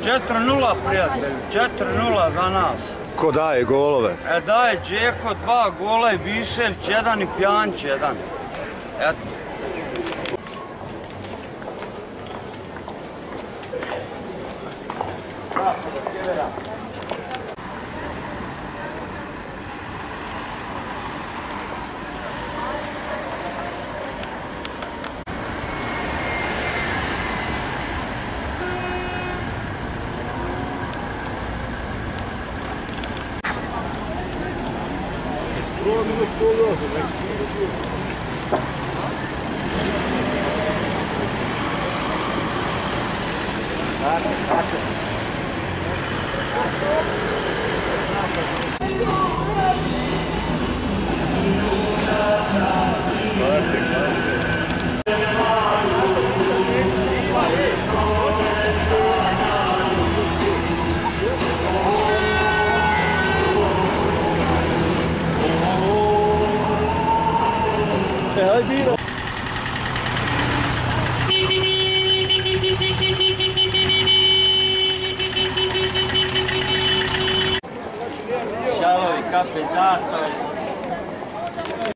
4:0 prijatelju, 4:0 za nas. Ko daje golove? Daje Đeko 2 gola i Bišević 1 i Pjanić 1. Eto. Šalovi, kape, zastave.